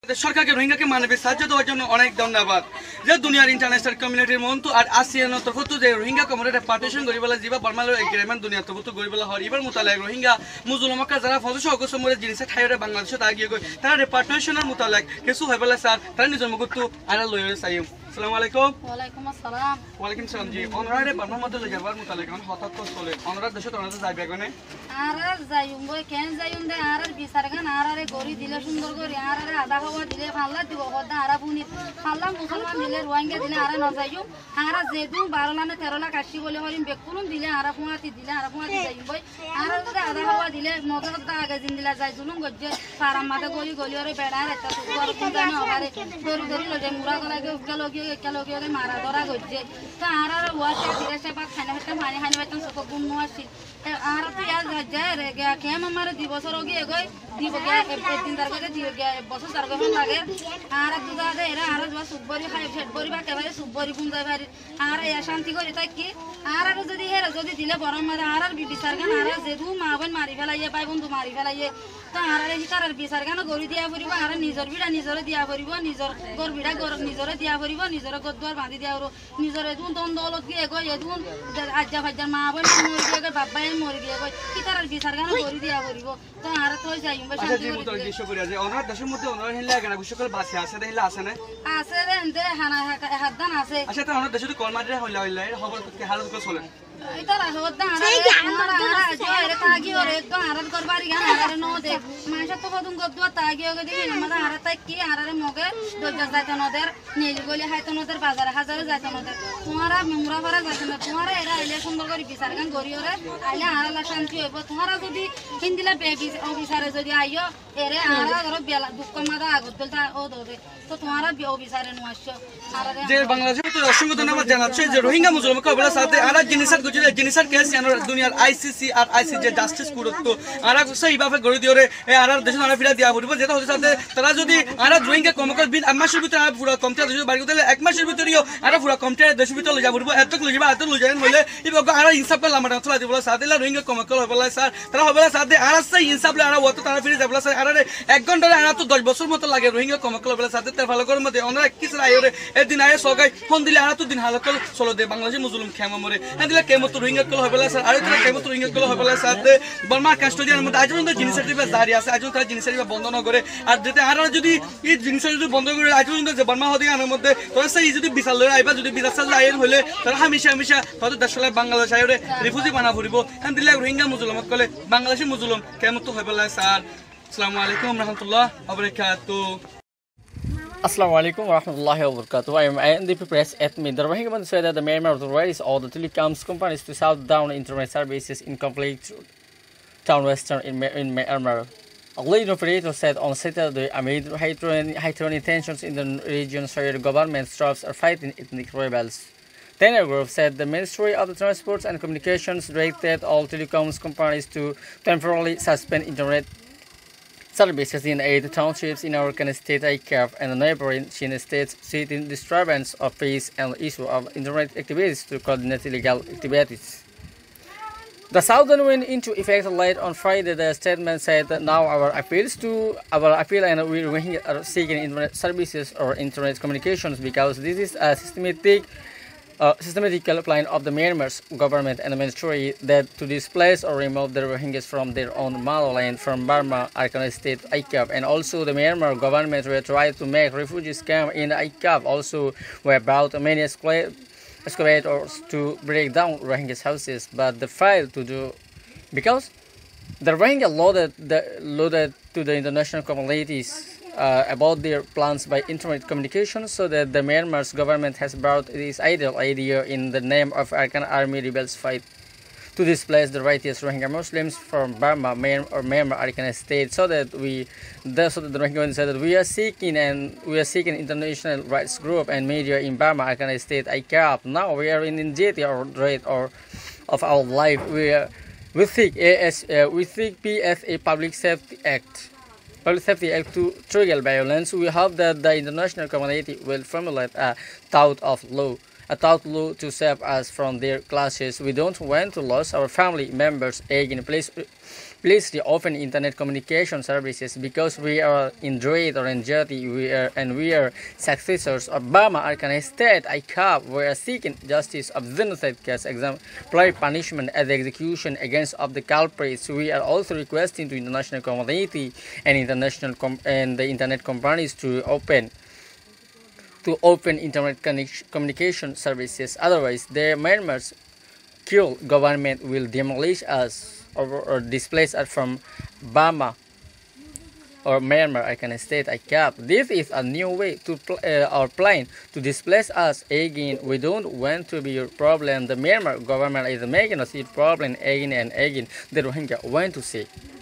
সরকারকে রোহিঙ্গাকে মানবিক সাহায্য দেওয়ার জন্য অনেক ধন্যবাদ যে দুনিয়ার ইন্টারন্যাশনাল কমিউনিটির মন্তু আর আসিয়ান তরফতো যে রোহিঙ্গা কমিউনিটি পার্টিশন গরিবেলা যিবা বর্মালো এগ্রিমেন্ট দুনিয়া তরফতো গরিবেলা হয় এবার মোতালেক রোহিঙ্গা মুসলমানকা যারা 500 অগস্ট মরে জিনিস ঠাইরে বাংলাদেশত আগিয়ে গই তারা রিপাট্রিয়েশনের মোতালেক কিছু হইবলা স্যার তারা নিজের মুখতো আইনা লইরে চাইম আসসালামু আলাইকুম ওয়ালাইকুম আসসালাম ওয়ালাইকুম সালাম জি অনরারে বর্মা মধ্যে লইবার মোতালেক হঠাৎ করে চলে অনরার দেশে তোরা যাইবে গনে আর যাইম বই কেন যাইম দে আর বিচার গান আরে গরি দিলে সুন্দর করে আরে আধা খাওয়া দিলে ফাল্লা দিব হদা আরা বুনি ফাল্লা মুসলমান দিলে রোহিঙ্গা দিলে আরে ন যাইম আর যেদু 12 লাখ 13 লাখ আসি বলে হরিম বেকুলুম দিলে আরা ফুয়াতি যাইম বই আর যদি আধা খাওয়া দিলে মদত দা আগে জিন দিলা যাই জুলুম গজ্জে পারাম মাথা গলি গলি ওরে বেড়া রেতা সুগর কুন্দানো আরে দরি দরি লজে মুরা গলাকে উগলগে মারা ধরা গজ্জে তো আর ওয়াতে দিলে সে বাক খানা হতে মানি হানি বাইতন সক গুণ নোয়াছি আর তো ইয়ার যায় রে গে কেম আমার দিবসর গিয়ে গই দিব গে একদিন তার গগে দিব গে বছর তার গগে লাগে আর দুদা দে এরা আর যা সুবরি খাই ফেট বরি বা কেবারে সুবরি গুণ যায় বাড়ি আর এ শান্তি করি তাই কি আর যদি হেরা যদি দিলে বরম মারা আর বিচার গান আর যেদু মা বোন মারি ফেলাইয়ে পাই বন্ধু মারি ফেলাইয়ে তো আর হিতার বিচার গান গরি দিয়া পড়িব আর নিজর বিড়া নিজরে দিয়া পড়িব নিজর গর বিড়া গর নিজরে দিয়া পড়িব নিজরে গদ্দার বাঁধি দিয়া আর নিজরে দুন দন দলত গিয়ে গই এদুন আজ্জা ফাজ্জার মা বোন মরি গিয়ে গই বাবাই মরি গিয়ে গই হিতার বিচার গান গরি দিয়া পড়িব তো আর তো যাইম বা শান্তি করি দৃশ্য করি যে অনরার দেশের মধ্যে অনরার হিলা গানা গুসকল বাসে আছে দেহিলা আছে না আছে রে এতে হানা হাদান আছে আচ্ছা তো অনরার দেশে তো কলমাদিরা হইলা খবর কি হালত করে চলে ইতারা হদা আর জয়রে তাগি ওরে একদম আরাদ করবারি গান আরে নো দে মানসা তো কদম গদ্দুয়া তাগি ওগে দেখি আমাদের আর তাই কি আরে মগে দজ্জা যাইতো নদের নীল গলি হাইতো নদের বাজারে হাজারে যাইতো নদের তোমারা মেমুরা ভরা যাইতো না তোমারা এরা আইলে সুন্দর করে বিচার গান করি ওরে আইলে আরালা শান্তি হইব তোমারা যদি হিন্দিলা বেবি অফিসারে যদি আইও এরে আরা ধরো বেলা দুঃখ মাদা আগত দলতা ও দবে তো তোমারা অফিসারে নো আসছো আরে যে বাংলাদেশে তো অসংখ্য ধন্যবাদ জানাচ্ছি যে রোহিঙ্গা মুসলমানকে বলার সাথে আরা জিনিসের জিনিসের কেস দুনিয়ার আইসিসি আর আইসিজে জাস্টিস কোর্ট তো আরা সেইভাবে গড়ে দিয়ে আর দেশে আরা ফিরা দিয়া পড়ব যেটা হতে সাথে তারা যদি আরা রোহিঙ্গা কমকল বিল এক মাসের ভিতরে আর পুরো কমতে দেশে বাড়ি করতে এক মাসের ভিতরেও আরা পুরো কমতে দেশের ভিতরে লই যাব পড়ব এত লই যাবা এত লই যাবেন হইলে ইবক আরা ইনসাফ করলাম আমরা চলা দিব সাথে রোহিঙ্গা কমকল হবলা স্যার তারা হবলা সাথে আরা সেই ইনসাফ লে আরা ওত তারা ফিরে যাবলা স্যার আরা 1 ঘন্টা আরা তো 10 বছর মতো লাগে রোহিঙ্গা কমকল হবলা সাথে তার ভালো করে মধ্যে ওনারা কিছু আইরে এদিন আয়ে সগাই ফোন দিলে আরা তো দিন হালকল চলো দে বাংলাদেশে মুসলিম খেমা মরে দিলে কেমত রোহিঙ্গা কল হবলা স্যার আর তারা কেমত রোহিঙ্গা কল হবলা সাথে বর্মা কাস্টোডিয়ান মধ্যে আজ পর্যন্ত জিনিসের জারি আছে আজ তারা জিনিসের বন্ধ না করে আর যেতে আর যদি এই জিনিসের যদি বন্ধ করে আজ পর্যন্ত যে বর্মা হদি আনার মধ্যে তোরা সেই যদি বিচার লই আইবা যদি বিচার চাল আইন হলে তারা হামেশা হয়তো দেশলে বাংলাদেশ আইরে রিফিউজি বানা ফুরিব হ্যাঁ দিলে রোহিঙ্গা মুসলমান কলে বাংলাদেশি মুসলিম কেমত হবলা স্যার আসসালামু আলাইকুম রাহমাতুল্লাহ ওয়া বারাকাতুহু Assalamu alaikum wa rahmatullahi wa barakatuh. I am NDP Press Admin. The Rohingya Government said that the Myanmar authorities ordered telecoms companies to shut down internet services in conflict town western in Myanmar. A leading operator said on Saturday amid heightening tensions in the region, where the government's troops are fighting ethnic rebels. Tenor Group said the Ministry of the Transport and Communications directed all telecoms companies to temporarily suspend internet services in 8 townships in Arakan state ICAF and the neighboring Chin states, citing disturbance of peace and issue of internet activities to coordinate illegal activities. The southern went into effect late on Friday. The statement said that now our appeal and we are seeking internet services or internet communications because this is a systematic plan of the Myanmar government and the ministry that to displace or remove the Rohingyas from their own motherland from Burma, Arakan state, ICAF, and also the Myanmar government will try to make refugees camp in ICAF. Also, we brought many excavators to break down Rohingyas houses, but they failed to do because the Rohingya loaded to the international communities about their plans by internet communication, so that the Myanmar government has brought this idea in the name of Arakan army rebels fight to displace the righteous Rohingya Muslims from Burma, Myanmar, Arakan state, so that the Rohingya said that we are seeking international rights group and media in Burma, Arakan state, ICAP. Now we are in anxiety or dread of our life. We think PSA Public Safety Act to trigger violence. We hope that the international community will formulate a thought of law a thought law to save us from their clashes. We don't want to lose our family members again. Please reopen internet communication services because we are in dread or anxiety. We are successors of Burma Arakan State. We are seeking justice of genocide case, exemplary punishment at the execution against of the culprits. We are also requesting to international community and the internet companies to open internet communication services. Otherwise, the Myanmar's government will demolish us or displace us from Burma or Myanmar Arakan State. This is a new way to our plan to displace us again. We don't want to be your problem. The Myanmar government is making us a problem again and again. The Rohingya want to say.